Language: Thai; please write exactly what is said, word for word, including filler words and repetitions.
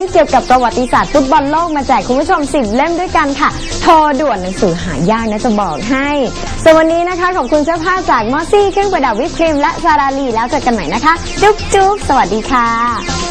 เกี่ยวกับประวัติศาสตร์ฟุตบอลโลกมาแจกคุณผู้ชมสิบเล่มด้วยกันค่ะโทรด่วนหนังสือหายากนะจะบอกให้ส่วนวันนี้นะคะขอบคุณเสื้อผ้าจากมอสซี่เครื่องประดับวิปครีมและซาราลีแล้วเจอกันใหม่นะคะจุ๊บจุ๊บสวัสดีค่ะ